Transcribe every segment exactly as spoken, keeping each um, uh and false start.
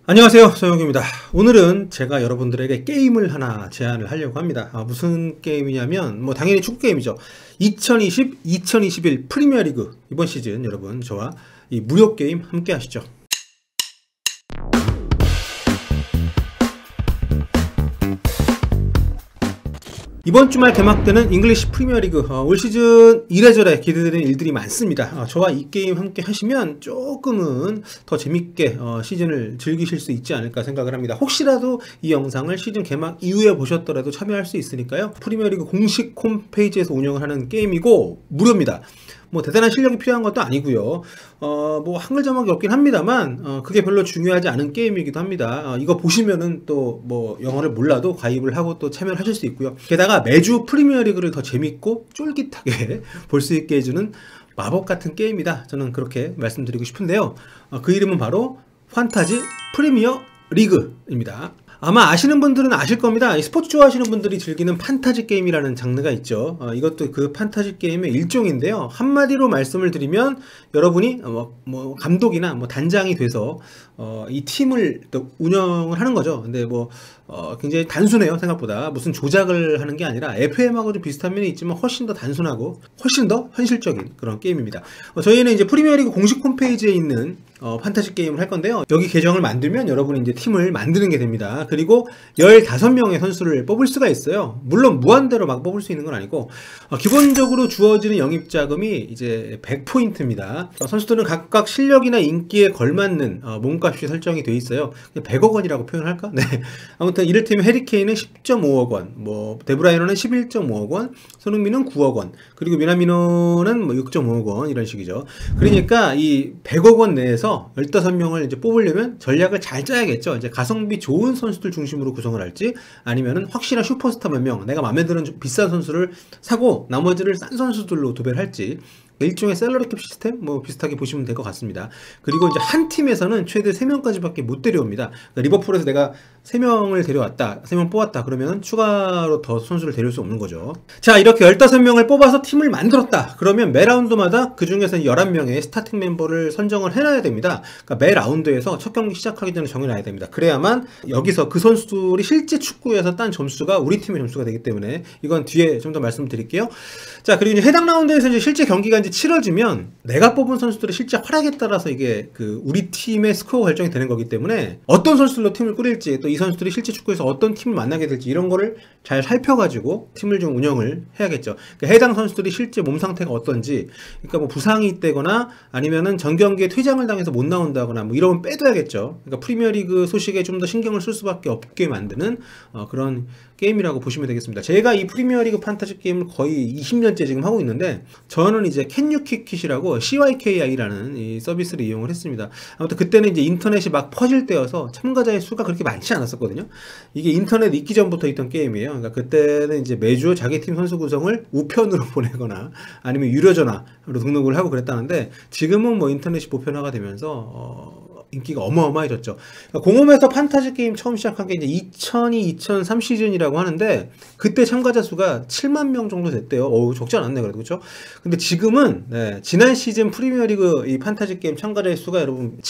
안녕하세요, 정혁입니다. 오늘은 제가 여러분들에게 게임을 하나 제안을 하려고 합니다. 아, 무슨 게임이냐면 뭐 당연히 축구 게임이죠. 이천이십 이천이십일 프리미어리그 이번 시즌 여러분 저와 이 무료 게임 함께 하시죠. 이번 주말 개막되는 잉글리시 프리미어리그 어, 올 시즌 이래저래 기대되는 일들이 많습니다. 어, 저와 이 게임 함께 하시면 조금은 더 재밌게 어, 시즌을 즐기실 수 있지 않을까 생각을 합니다. 혹시라도 이 영상을 시즌 개막 이후에 보셨더라도 참여할 수 있으니까요. 프리미어리그 공식 홈페이지에서 운영을 하는 게임이고 무료입니다. 뭐 대단한 실력이 필요한 것도 아니고요. 어 뭐 한글 자막이 없긴 합니다만 어 그게 별로 중요하지 않은 게임이기도 합니다. 어 이거 보시면은 또 뭐 영어를 몰라도 가입을 하고 또 참여를 하실 수 있고요. 게다가 매주 프리미어리그를 더 재밌고 쫄깃하게 볼 수 있게 해주는 마법 같은 게임이다. 저는 그렇게 말씀드리고 싶은데요. 어 그 이름은 바로 판타지 프리미어 리그입니다. 아마 아시는 분들은 아실 겁니다. 스포츠 좋아하시는 분들이 즐기는 판타지 게임이라는 장르가 있죠. 어, 이것도 그 판타지 게임의 일종인데요. 한마디로 말씀을 드리면 여러분이 뭐, 뭐 감독이나 뭐 단장이 돼서 어, 이 팀을 또 운영을 하는 거죠. 근데 뭐 어, 굉장히 단순해요. 생각보다 무슨 조작을 하는 게 아니라 에프엠하고 좀 비슷한 면이 있지만 훨씬 더 단순하고 훨씬 더 현실적인 그런 게임입니다. 어, 저희는 이제 프리미어리그 공식 홈페이지에 있는 어, 판타지 게임을 할 건데요. 여기 계정을 만들면 여러분이 이제 팀을 만드는 게 됩니다. 그리고 열다섯 명의 선수를 뽑을 수가 있어요. 물론 무한대로 막 뽑을 수 있는 건 아니고 어, 기본적으로 주어지는 영입 자금이 이제 백 포인트입니다. 어, 선수들은 각각 실력이나 인기에 걸맞는 어, 몸값이 설정이 돼 있어요. 백억 원이라고 표현할까? 네. 아무튼 이를테면 해리케인은 십 점 오억 원, 뭐 데브라이너는 십일 점 오억 원, 손흥민은 구억 원, 그리고 미나미노는 뭐 육 점 오억 원 이런 식이죠. 그러니까 이 백억 원 내에서 열다섯 명을 이제 뽑으려면 전략을 잘 짜야겠죠. 이제 가성비 좋은 선수들 중심으로 구성을 할지 아니면은 확실한 슈퍼스타 몇 명, 내가 마음에 드는 비싼 선수를 사고 나머지를 싼 선수들로 도배를 할지 일종의 셀러리캡 시스템 뭐 비슷하게 보시면 될 것 같습니다. 그리고 이제 한 팀에서는 최대 세 명까지밖에 못 데려옵니다. 그러니까 리버풀에서 내가 세 명을 데려왔다, 세 명 뽑았다 그러면 추가로 더 선수를 데려올 수 없는 거죠. 자, 이렇게 열다섯 명을 뽑아서 팀을 만들었다 그러면 매 라운드마다 그 중에서 열한 명의 스타팅 멤버를 선정을 해놔야 됩니다. 그러니까 매 라운드에서 첫 경기 시작하기 전에 정해놔야 됩니다. 그래야만 여기서 그 선수들이 실제 축구에서 딴 점수가 우리 팀의 점수가 되기 때문에 이건 뒤에 좀 더 말씀드릴게요. 자, 그리고 이제 해당 라운드에서 이제 실제 경기가 이제 치러지면 내가 뽑은 선수들의 실제 활약에 따라서 이게 그 우리 팀의 스코어 결정이 되는 거기 때문에 어떤 선수들로 팀을 꾸릴지 또 이 선수들이 실제 축구에서 어떤 팀을 만나게 될지 이런 거를 잘 살펴가지고 팀을 좀 운영을 해야겠죠. 그러니까 해당 선수들이 실제 몸 상태가 어떤지, 그러니까 뭐 부상이 있다거나 아니면은 전 경기에 퇴장을 당해서 못 나온다거나 뭐 이러면 빼둬야겠죠. 그러니까 프리미어리그 소식에 좀 더 신경을 쓸 수밖에 없게 만드는 어, 그런 게임이라고 보시면 되겠습니다. 제가 이 프리미어리그 판타지 게임을 거의 이십 년째 지금 하고 있는데 저는 이제 캔유킥킷이라고 씨와이케이아이라는 이 서비스를 이용을 했습니다. 아무튼 그때는 이제 인터넷이 막 퍼질 때여서 참가자의 수가 그렇게 많지 않았었거든요. 이게 인터넷 있기 전부터 있던 게임이에요. 그러니까 그때는 이제 매주 자기 팀 선수 구성을 우편으로 보내거나 아니면 유료 전화로 등록을 하고 그랬다는데 지금은 뭐 인터넷이 보편화가 되면서 어 인기가 어마어마해졌죠. 공홈에서 판타지 게임 처음 시작한 게 이제 이천이 이천삼 시즌이라고 하는데 그때 참가자 수가 칠만 명 정도 됐대요. 어우, 적지 않았네 그래도. 그렇죠? 근데 지금은 네, 지난 시즌 프리미어리그 이 판타지 게임 참가자의 수가 여러분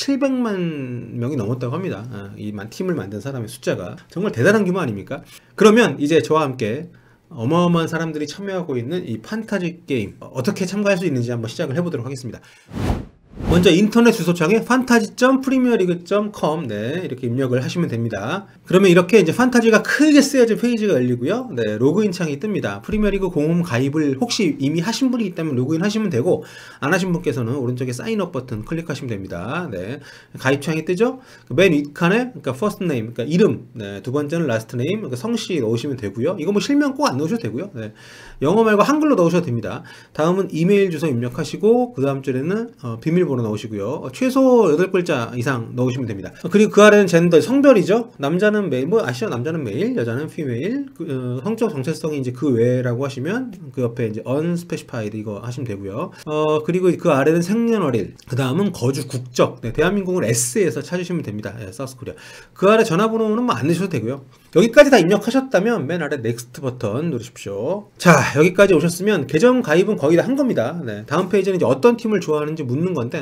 칠백만 명이 넘었다고 합니다. 아, 이 팀을 만든 사람의 숫자가 정말 대단한 규모 아닙니까? 그러면 이제 저와 함께 어마어마한 사람들이 참여하고 있는 이 판타지 게임 어떻게 참가할 수 있는지 한번 시작을 해보도록 하겠습니다. 먼저 인터넷 주소창에 판타지 점 프리미어리그 점 컴 네, 이렇게 입력을 하시면 됩니다. 그러면 이렇게 이제 판타지가 크게 쓰여진 페이지가 열리고요. 네, 로그인 창이 뜹니다. 프리미어리그 공홈 가입을 혹시 이미 하신 분이 있다면 로그인 하시면 되고 안 하신 분께서는 오른쪽에 사인업 버튼 클릭하시면 됩니다. 네, 가입 창이 뜨죠. 맨 윗칸에 그러니까 first name, 그러니까 이름, 네, 두 번째는 last name, 그러니까 성씨 넣으시면 되고요. 이거 뭐 실명 꼭 안 넣으셔도 되고요. 네, 영어 말고 한글로 넣으셔도 됩니다. 다음은 이메일 주소 입력하시고 그 다음 줄에는 어, 비밀번호 넣으시고요. 최소 여덟 글자 이상 넣으시면 됩니다. 그리고 그 아래는 젠더, 성별이죠. 남자는 메일, 뭐 아시죠? 남자는 메일, 여자는 피메일. 그, 어, 성적 정체성이 이제 그 외라고 하시면 그 옆에 이제 unspecified 이거 하시면 되고요. 어, 그리고 그 아래는 생년월일. 그 다음은 거주 국적. 네, 대한민국을 S에서 찾으시면 됩니다. 네, 사우스코리아. 그 아래 전화번호는 뭐 안 넣으셔도 되고요. 여기까지 다 입력하셨다면 맨 아래 넥스트 버튼 누르십시오. 자, 여기까지 오셨으면 계정 가입은 거의 다 한 겁니다. 네, 다음 페이지는 이제 어떤 팀을 좋아하는지 묻는 건데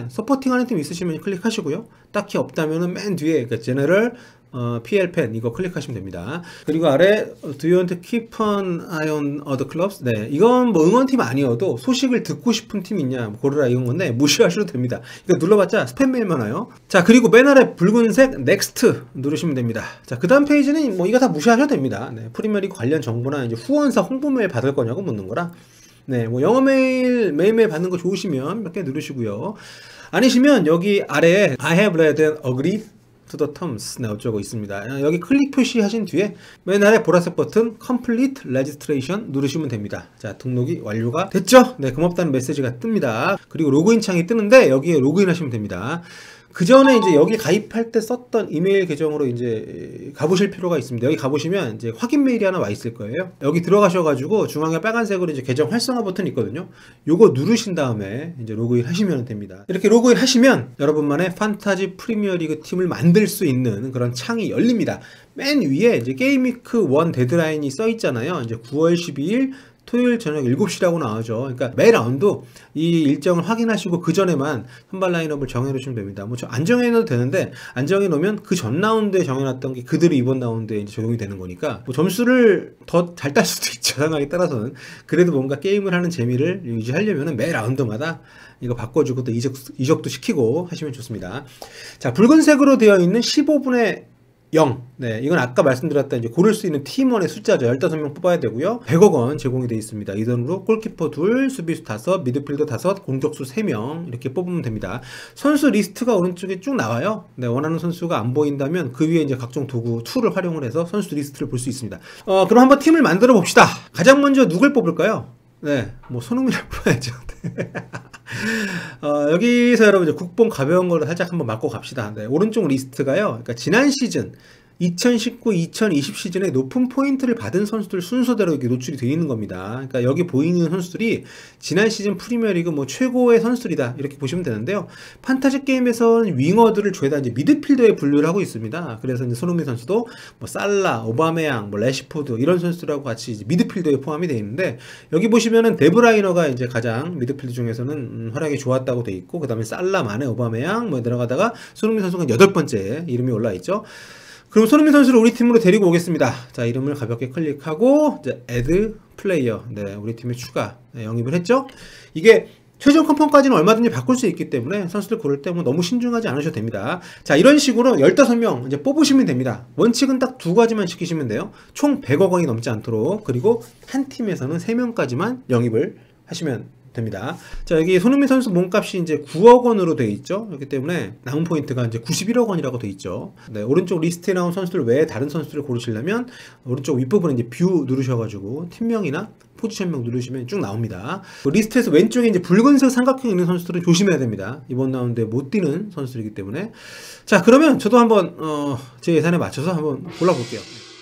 때문에 서포팅 하는 팀 있으시면 클릭하시고요. 딱히 없다면은 맨 뒤에 그 제너럴 어, 피엘펜 이거 클릭하시면 됩니다. 그리고 아래 Do you want to keep an eye on other clubs? 네, 이건 뭐 응원팀 아니어도 소식을 듣고 싶은 팀 있냐 뭐 고르라 이런 건데 무시하셔도 됩니다. 이거 눌러봤자 스팸 메일만 와요. 자, 그리고 맨 아래 붉은색 Next 누르시면 됩니다. 자, 그 다음 페이지는 뭐 이거 다 무시하셔도 됩니다. 네, 프리미어리그 관련 정보나 이제 후원사 홍보 메일 받을 거냐고 묻는 거라. 네, 뭐 영어 메일 매일매일 받는 거 좋으시면 몇 개 누르시고요. 아니시면 여기 아래에 I have read and agreed to the terms 네, 어쩌고 있습니다. 여기 클릭 표시하신 뒤에 맨 아래 보라색 버튼 Complete Registration 누르시면 됩니다. 자, 등록이 완료가 됐죠? 네, 고맙다는 메시지가 뜹니다. 그리고 로그인 창이 뜨는데 여기에 로그인 하시면 됩니다. 그 전에 이제 여기 가입할 때 썼던 이메일 계정으로 이제 가보실 필요가 있습니다. 여기 가보시면 이제 확인 메일이 하나 와 있을 거예요. 여기 들어가셔가지고 중앙에 빨간색으로 이제 계정 활성화 버튼이 있거든요. 요거 누르신 다음에 이제 로그인 하시면 됩니다. 이렇게 로그인 하시면 여러분만의 판타지 프리미어리그 팀을 만들 수 있는 그런 창이 열립니다. 맨 위에 이제 게임위크 일 데드라인이 써 있잖아요. 이제 구월 십이일 토요일 저녁 일곱 시라고 나오죠. 그러니까 매 라운드 이 일정을 확인하시고 그 전에만 선발 라인업을 정해놓으시면 됩니다. 뭐 안 정해놔도 되는데 안 정해놓으면 그 전 라운드에 정해놨던 게 그대로 이번 라운드에 이제 적용이 되는 거니까 뭐 점수를 더 잘 딸 수도 있죠. 상황에 따라서는. 그래도 뭔가 게임을 하는 재미를 유지하려면 매 라운드마다 이거 바꿔주고 또 이적, 이적도 시키고 하시면 좋습니다. 자, 붉은색으로 되어 있는 십오 분의 영. 네, 이건 아까 말씀드렸던 이제 고를 수 있는 팀원의 숫자죠. 십오 명 뽑아야 되고요. 백억 원 제공이 되어 있습니다. 이 돈으로 골키퍼 둘, 수비수 다섯, 미드필더 다섯, 공격수 세 명 이렇게 뽑으면 됩니다. 선수 리스트가 오른쪽에 쭉 나와요. 네, 원하는 선수가 안 보인다면 그 위에 이제 각종 도구 툴을 활용을 해서 선수 리스트를 볼 수 있습니다. 어, 그럼 한번 팀을 만들어 봅시다. 가장 먼저 누굴 뽑을까요? 네, 뭐 손흥민을 뽑아야죠. 어, 여기서 여러분 이제 국뽕 가벼운 거를 살짝 한번 맞고 갑시다. 네, 오른쪽 리스트가요. 그러니까 지난 시즌 이천십구 이천이십 시즌에 높은 포인트를 받은 선수들 순서대로 이렇게 노출이 되어 있는 겁니다. 그러니까 여기 보이는 선수들이 지난 시즌 프리미어리그 뭐 최고의 선수들이다 이렇게 보시면 되는데요. 판타지 게임에서는 윙어들을 죄다 이제 미드필더에 분류를 하고 있습니다. 그래서 이제 손흥민 선수도 뭐 살라, 오바메양, 뭐 레시포드 이런 선수들하고 같이 이제 미드필더에 포함이 되어 있는데 여기 보시면은 데브라이너가 이제 가장 미드필더 중에서는 음, 활약이 좋았다고 되어 있고 그 다음에 살라, 마네, 오바메양 뭐 들어가다가 손흥민 선수가 여덟 번째 이름이 올라 있죠. 그럼 손흥민 선수를 우리 팀으로 데리고 오겠습니다. 자, 이름을 가볍게 클릭하고 이제 add player 네, 우리 팀에 추가 네, 영입을 했죠. 이게 최종 컨펌까지는 얼마든지 바꿀 수 있기 때문에 선수들 고를 때 뭐 너무 신중하지 않으셔도 됩니다. 자, 이런 식으로 십오 명 이제 뽑으시면 됩니다. 원칙은 딱 두 가지만 시키시면 돼요. 총 백억 원이 넘지 않도록. 그리고 한 팀에서는 세 명까지만 영입을 하시면 됩니다. 자, 여기 손흥민 선수 몸값이 이제 구억 원으로 되어 있죠. 그렇기 때문에 남은 포인트가 이제 구십일억 원이라고 되어 있죠. 네, 오른쪽 리스트에 나온 선수들 외에 다른 선수들을 고르시려면 오른쪽 윗부분에 이제 뷰 누르셔가지고 팀명이나 포지션명 누르시면 쭉 나옵니다. 그 리스트에서 왼쪽에 이제 붉은색 삼각형 있는 선수들은 조심해야 됩니다. 이번 라운드에 못 뛰는 선수들이기 때문에. 자, 그러면 저도 한번 어, 제 예산에 맞춰서 한번 골라볼게요.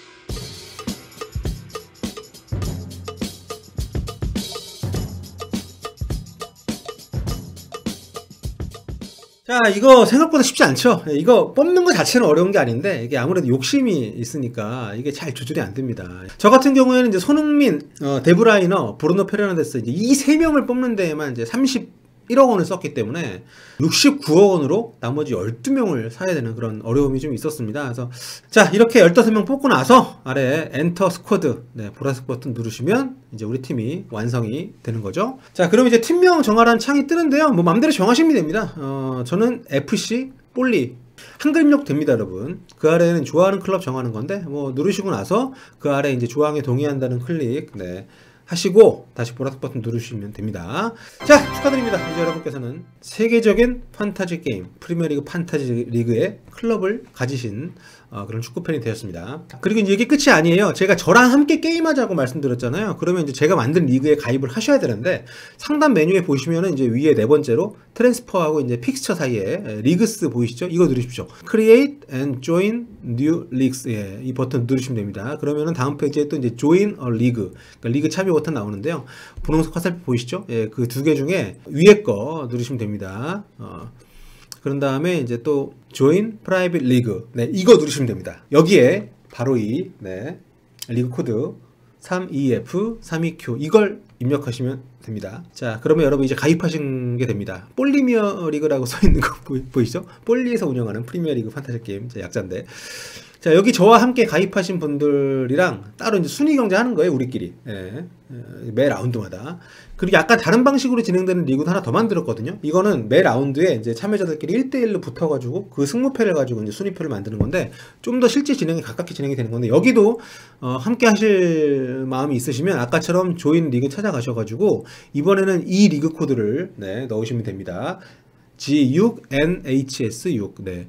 자, 이거 생각보다 쉽지 않죠. 이거 뽑는 것 자체는 어려운 게 아닌데 이게 아무래도 욕심이 있으니까 이게 잘 조절이 안 됩니다. 저 같은 경우에는 이제 손흥민, 어, 데브라이너, 브루노 페르난데스 이제 이 세 명을 뽑는 데에만 이제 삼십일억 원을 썼기 때문에 육십구억 원으로 나머지 열두 명을 사야 되는 그런 어려움이 좀 있었습니다. 그래서 자, 이렇게 십오 명 뽑고 나서 아래에 엔터 스쿼드 네, 보라색 버튼 누르시면 이제 우리 팀이 완성이 되는 거죠. 자, 그럼 이제 팀명 정하라는 창이 뜨는데요. 뭐 맘대로 정하시면 됩니다. 어, 저는 에프씨 볼리 한글 입력 됩니다, 여러분. 그 아래에는 좋아하는 클럽 정하는 건데 뭐 누르시고 나서 그 아래 이제 조항에 동의한다는 클릭 네. 하시고 다시 보라색 버튼 누르시면 됩니다. 자, 축하드립니다. 이제 여러분께서는 세계적인 판타지 게임 프리미어리그 판타지 리그의 클럽을 가지신 어, 그런 축구팬이 되었습니다. 그리고 이제 이게 끝이 아니에요. 제가 저랑 함께 게임하자고 말씀드렸잖아요. 그러면 이제 제가 만든 리그에 가입을 하셔야 되는데 상단 메뉴에 보시면은 이제 위에 네 번째로 트랜스퍼하고 이제 픽스처 사이에 리그스 보이시죠? 이거 누르십시오. Create and Join New Leagues 예, 이 버튼 누르시면 됩니다. 그러면은 다음 페이지에 또 이제 Join a League 그러니까 리그 참여 버튼 나오는데요. 분홍색 화살표 보이시죠? 예, 그 두 개 중에 위에 거 누르시면 됩니다. 어. 그런 다음에 이제 또 Join Private League 네, 이거 누르시면 됩니다. 여기에 바로 이 네, 리그 코드 삼 이 에프 삼 이 큐 이걸 입력하시면 됩니다. 자, 그러면 여러분 이제 가입하신 게 됩니다. 볼리미어 리그라고 써 있는 거 보이시죠? 볼리에서 운영하는 프리미어 리그 판타지 게임 약자인데, 자, 여기 저와 함께 가입하신 분들이랑 따로 이제 순위 경쟁하는 거예요, 우리끼리. 예, 매 라운드마다. 그리고 약간 다른 방식으로 진행되는 리그도 하나 더 만들었거든요. 이거는 매 라운드에 이제 참여자들끼리 일 대 일로 붙어가지고 그 승무패를 가지고 이제 순위표를 만드는 건데, 좀 더 실제 진행이 가깝게 진행이 되는 건데, 여기도 어, 함께 하실 마음이 있으시면 아까처럼 조인 리그 찾아가셔가지고 이번에는 이 리그 코드를 네, 넣으시면 됩니다. 지 육 엔 에이치 에스 육. 네.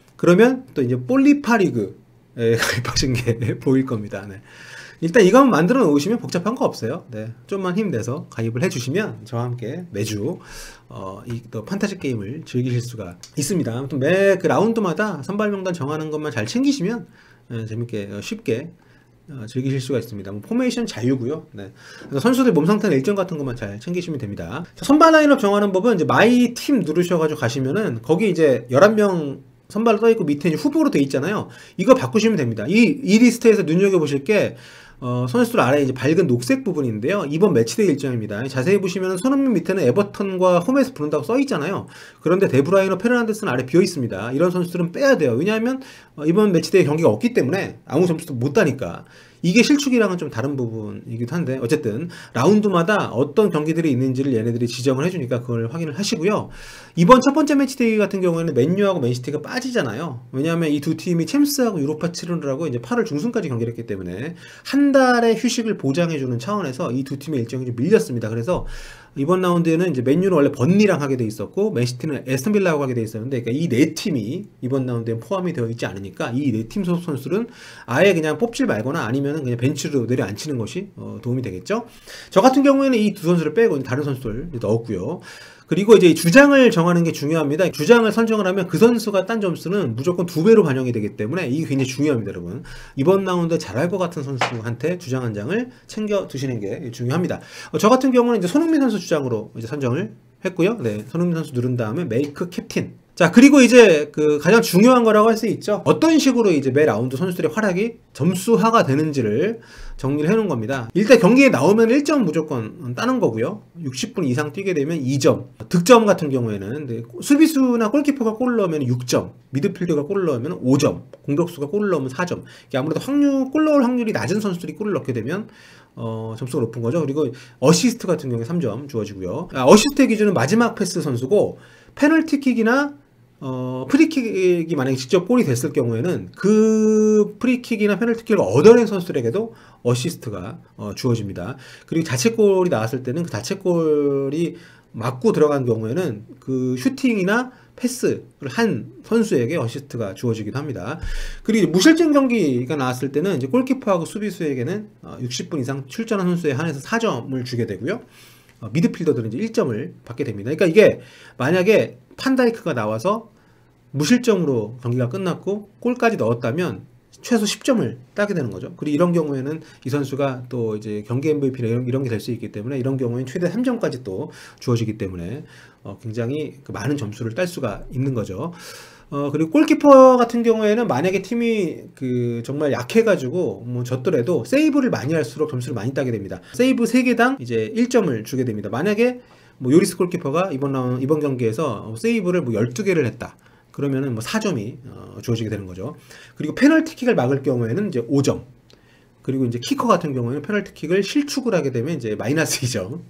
그러면 또 이제 볼리파 리그에 가입하신 게 보일 겁니다. 네. 일단 이거 한번 만들어 놓으시면 복잡한 거 없어요. 네. 좀만 힘내서 가입을 해주시면 저와 함께 매주 어, 이 또 판타지 게임을 즐기실 수가 있습니다. 아무튼 매 그 라운드마다 선발 명단 정하는 것만 잘 챙기시면 네, 재밌게 어, 쉽게 어, 즐기실 수가 있습니다. 뭐 포메이션 자유고요. 네. 선수들 몸 상태나 일정 같은 것만 잘 챙기시면 됩니다. 자, 선발 라인업 정하는 법은 이제 마이 팀 누르셔가지고 가시면은 거기 이제 열한 명 선발로 떠있고 밑에 이제 후보로 되어 있잖아요. 이거 바꾸시면 됩니다. 이, 이 리스트에서 눈여겨보실 게 어, 선수들 아래에 이제 밝은 녹색 부분인데요. 이번 매치데이 일정입니다. 자세히 보시면 손흥민 밑에는 에버턴과 홈에서 부른다고 써 있잖아요. 그런데 데브라이너, 페르난데스는 아래 비어 있습니다. 이런 선수들은 빼야 돼요. 왜냐하면 어, 이번 매치데이 경기가 없기 때문에 아무 점수도 못 따니까. 이게 실축이랑은 좀 다른 부분이기도 한데, 어쨌든 라운드마다 어떤 경기들이 있는지를 얘네들이 지정을 해주니까 그걸 확인을 하시고요. 이번 첫 번째 매치데이 같은 경우에는 맨유하고 맨시티가 빠지잖아요. 왜냐하면 이 두 팀이 챔스하고 유로파 치르느라고 이제 팔월 중순까지 경기를 했기 때문에 한 달의 휴식을 보장해주는 차원에서 이 두 팀의 일정이 좀 밀렸습니다. 그래서 이번 라운드에는 이제 맨유는 원래 번리랑 하게 돼 있었고, 맨시티는 에스턴 빌라하고 하게 돼 있었는데, 그러니까 이 네 팀이 이번 라운드에 포함이 되어 있지 않으니까 이 네 팀 소속 선수들은 아예 그냥 뽑질 말거나 아니면 그냥 벤치로 내려앉히는 것이 어, 도움이 되겠죠. 저 같은 경우에는 이 두 선수를 빼고 다른 선수들 넣었고요. 그리고 이제 주장을 정하는 게 중요합니다. 주장을 선정을 하면 그 선수가 딴 점수는 무조건 두 배로 반영이 되기 때문에 이게 굉장히 중요합니다, 여러분. 이번 라운드 잘할 것 같은 선수한테 주장 한 장을 챙겨 두시는 게 중요합니다. 어, 저 같은 경우는 이제 손흥민 선수 주장으로 이제 선정을 했고요. 네, 손흥민 선수 누른 다음에 메이크 캡틴. 자, 그리고 이제 그 가장 중요한 거라고 할 수 있죠. 어떤 식으로 이제 매 라운드 선수들의 활약이 점수화가 되는지를 정리를 해 놓은 겁니다. 일단 경기에 나오면 일 점 무조건 따는 거고요. 육십 분 이상 뛰게 되면 이 점. 득점 같은 경우에는 수비수나 골키퍼가 골을 넣으면 육 점, 미드필더가 골을 넣으면 오 점, 공격수가 골을 넣으면 사 점. 아무래도 확률, 골 넣을 확률이 낮은 선수들이 골을 넣게 되면 어, 점수가 높은 거죠. 그리고 어시스트 같은 경우에 삼 점 주어지고요. 아, 어시스트의 기준은 마지막 패스 선수고, 페널티킥이나 어, 프리킥이 만약에 직접 골이 됐을 경우에는 그 프리킥이나 페널티킥을 얻어낸 선수들에게도 어시스트가 어, 주어집니다. 그리고 자책골이 나왔을 때는 그 자책골이 맞고 들어간 경우에는 그 슈팅이나 패스를 한 선수에게 어시스트가 주어지기도 합니다. 그리고 무실점 경기가 나왔을 때는 이제 골키퍼하고 수비수에게는 육십 분 이상 출전한 선수에 한해서 사 점을 주게 되고요. 어, 미드필더들은 이제 일 점을 받게 됩니다. 그러니까 이게 만약에 판다이크가 나와서 무실점으로 경기가 끝났고 골까지 넣었다면 최소 십 점을 따게 되는 거죠. 그리고 이런 경우에는 이 선수가 또 이제 경기 엠브이피나 이런, 이런 게 될 수 있기 때문에, 이런 경우에는 최대 삼 점까지 또 주어지기 때문에 어, 굉장히 그 많은 점수를 딸 수가 있는 거죠. 어, 그리고 골키퍼 같은 경우에는 만약에 팀이 그 정말 약해가지고 뭐 졌더라도 세이브를 많이 할수록 점수를 많이 따게 됩니다. 세이브 세 개당 이제 일 점을 주게 됩니다. 만약에 뭐 요리스 골키퍼가 이번 라운, 이번 경기에서 세이브를 뭐 열두 개를 했다. 그러면은 뭐 사 점이 어, 주어지게 되는 거죠. 그리고 페널티킥을 막을 경우에는 이제 오 점. 그리고 이제 키커 같은 경우에는 페널티킥을 실축을 하게 되면 이제 마이너스 이 점.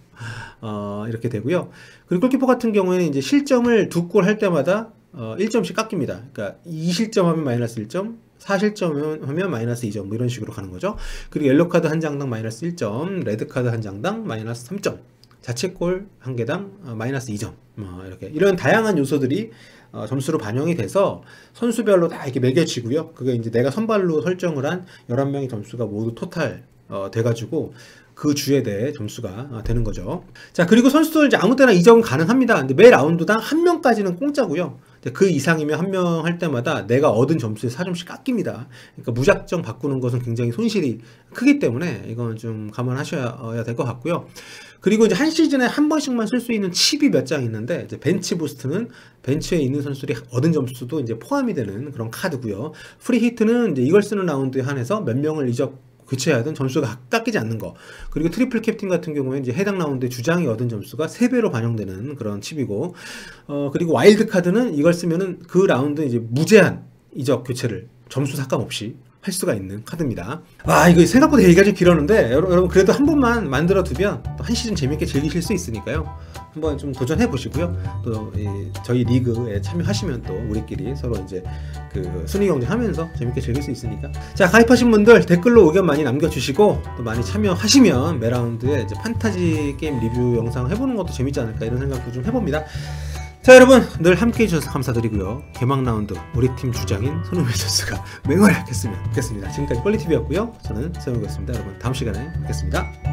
어, 이렇게 되고요. 그리고 골키퍼 같은 경우에는 이제 실점을 두 골 할 때마다 어, 일 점씩 깎입니다. 그러니까 이 실점하면 마이너스 일 점, 사 실점하면 마이너스 이 점, 뭐 이런 식으로 가는 거죠. 그리고 옐로카드 한 장당 마이너스 일 점, 레드카드 한 장당 마이너스 삼 점, 자책골 한 개당 어, 마이너스 이 점, 뭐 이렇게 이런 다양한 요소들이 어, 점수로 반영이 돼서 선수별로 다 이렇게 매겨지고요. 그게 이제 내가 선발로 설정을 한 열한 명의 점수가 모두 토탈 어, 돼가지고 그 주에 대해 점수가 되는 거죠. 자, 그리고 선수들 이제 아무 때나 이적은 가능합니다. 근데 매 라운드당 한 명까지는 공짜고요. 그 이상이면 한 명 할 때마다 내가 얻은 점수에 사 점씩 깎입니다. 그러니까 무작정 바꾸는 것은 굉장히 손실이 크기 때문에 이건 좀 감안하셔야 될 것 같고요. 그리고 이제 한 시즌에 한 번씩만 쓸 수 있는 칩이 몇 장 있는데, 이제 벤치 부스트는 벤치에 있는 선수들이 얻은 점수도 이제 포함이 되는 그런 카드고요. 프리 히트는 이제 이걸 쓰는 라운드에 한해서 몇 명을 이적 교체하든 점수가 깎이지 않는 거. 그리고 트리플 캡틴 같은 경우에 이제 해당 라운드에 주장이 얻은 점수가 세 배로 반영되는 그런 칩이고, 어 그리고 와일드 카드는 이걸 쓰면은 그 라운드 이제 무제한 이적 교체를 점수 삭감 없이 할 수가 있는 카드입니다. 아, 이거 생각보다 얘기가 좀 길었는데 여러분 그래도 한 번만 만들어 두면 또 한 시즌 재밌게 즐기실 수 있으니까요. 한번 좀 도전해 보시고요. 또 이 저희 리그에 참여하시면 또 우리끼리 서로 이제 그 순위 경쟁하면서 재밌게 즐길 수 있으니까. 자, 가입하신 분들 댓글로 의견 많이 남겨주시고 또 많이 참여하시면 매 라운드에 이제 판타지 게임 리뷰 영상 해보는 것도 재밌지 않을까 이런 생각도 좀 해봅니다. 자, 여러분 늘 함께 해주셔서 감사드리고요. 개막 라운드 우리 팀 주장인 손흥민 선수가 맹활약했으면 좋겠습니다. 지금까지 뻘리티비였고요. 저는 세영이었습니다. 여러분 다음 시간에 뵙겠습니다.